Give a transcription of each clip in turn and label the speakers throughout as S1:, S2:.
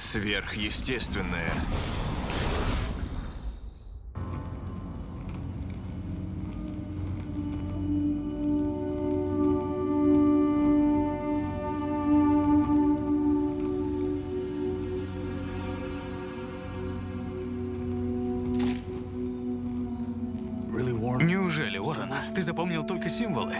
S1: Сверхъестественное.
S2: Неужели, Уоррен, ты запомнил только символы?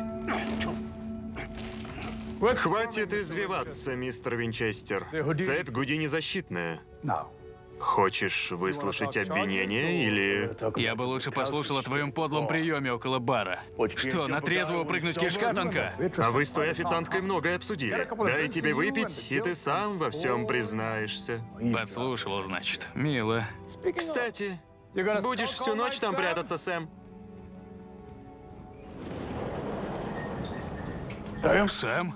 S3: Хватит извиваться, мистер Винчестер. Цепь Гудини защитная. Хочешь выслушать обвинение или...
S2: Я бы лучше послушал о твоем подлом приеме около бара. Что, на трезвого прыгнуть кишка тонка?
S3: А вы с той официанткой многое обсудили. Дай тебе выпить, и ты сам во всем признаешься.
S2: Подслушивал, значит. Мило.
S3: Кстати, будешь всю ночь там прятаться, Сэм?
S2: Сэм?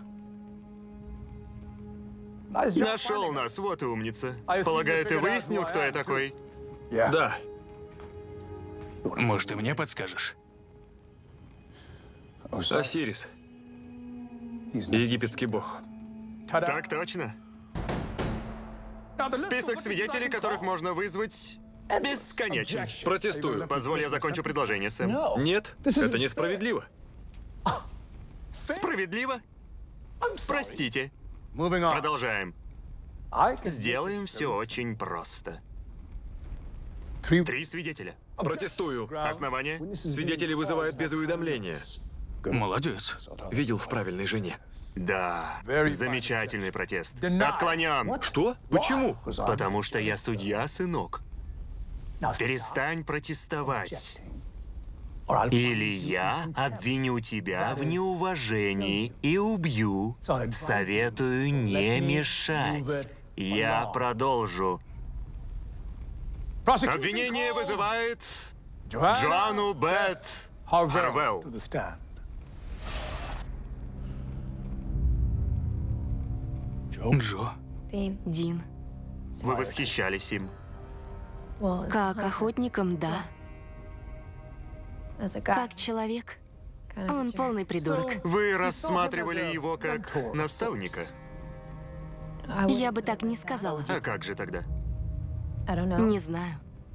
S3: Нашел нас, вот и умница. Полагаю, ты выяснил, кто я такой?
S4: Да.
S2: Может, ты мне подскажешь?
S4: Осирис. Египетский бог.
S3: Так точно. Список свидетелей, которых можно вызвать, бесконечен.
S4: Протестую.
S3: Позволь, я закончу предложение, Сэм.
S4: Нет, это несправедливо.
S3: Справедливо? Простите. Продолжаем. Сделаем все очень просто. 3 свидетеля.
S4: Протестую.
S3: Основание?
S4: Свидетели вызывают без уведомления.
S2: Молодец.
S4: Видел в правильной жене.
S3: Да. Замечательный протест. Отклонен.
S4: Что? Почему?
S3: Потому что я судья, сынок. Перестань протестовать. Или я обвиню тебя в неуважении и убью. Советую не мешать. Я продолжу. Обвинение вызывает Джоанну Бет Харвелл.
S2: Джо?
S5: Дин.
S3: Вы восхищались им.
S5: Как охотником, да. Как человек, он полный придурок.
S3: Вы рассматривали его как наставника?
S5: Я бы так не сказала.
S3: А как же тогда?
S5: Не знаю.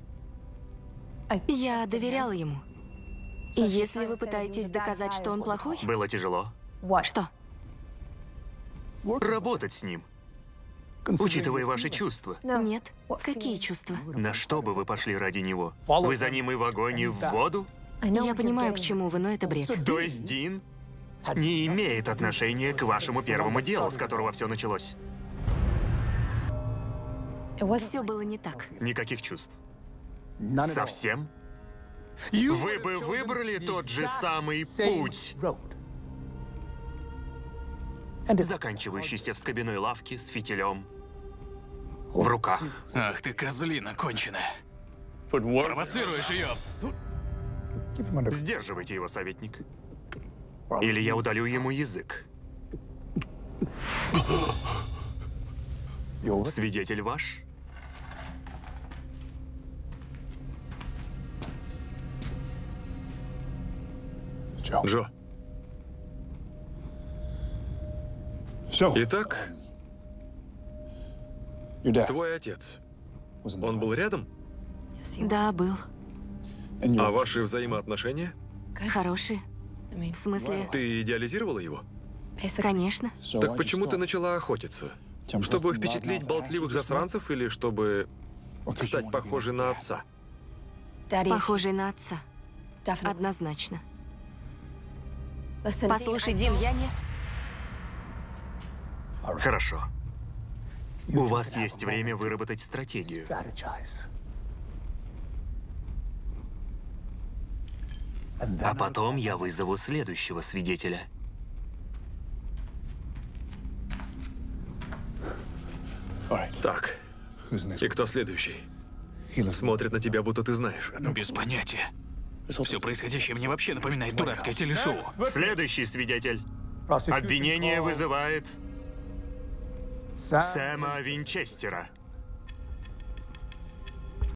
S5: Я доверяла ему. И если вы пытаетесь доказать, что он плохой...
S3: Было тяжело
S5: Что?
S3: работать с ним, учитывая ваши чувства.
S5: Нет. Какие чувства?
S3: На что бы вы пошли ради него? Вы за ним и в огонь, и в воду?
S5: Я понимаю, к чему вы, но это бред.
S3: То есть Дин не имеет отношения к вашему первому делу, с которого все началось?
S5: Все было не так.
S3: Никаких чувств? Совсем? Вы бы выбрали тот же самый путь, заканчивающийся в скобяной лавке с фитилем в руках?
S2: Ах ты, козлина конченая. Провоцируешь ее.
S3: Сдерживайте его, советник. Или я удалю ему язык. Свидетель ваш?
S4: Джо. Итак, твой отец. Он был рядом?
S5: Да, был.
S4: А ваши взаимоотношения?
S5: Хороший. В смысле,
S4: Ты идеализировала его?
S5: конечно.
S4: Так почему ты начала охотиться? Чтобы впечатлить болтливых засранцев или чтобы стать похожей на отца?
S5: Похожий на отца. Однозначно. Послушай, Дин, я не...
S3: Хорошо. У вас есть время выработать стратегию. А потом я вызову следующего свидетеля.
S4: Так. И кто следующий? Смотрит на тебя, будто ты знаешь.
S2: Без понятия. Все происходящее мне вообще напоминает дурацкое телешоу.
S3: Следующий свидетель. Обвинение вызывает Сэма Винчестера.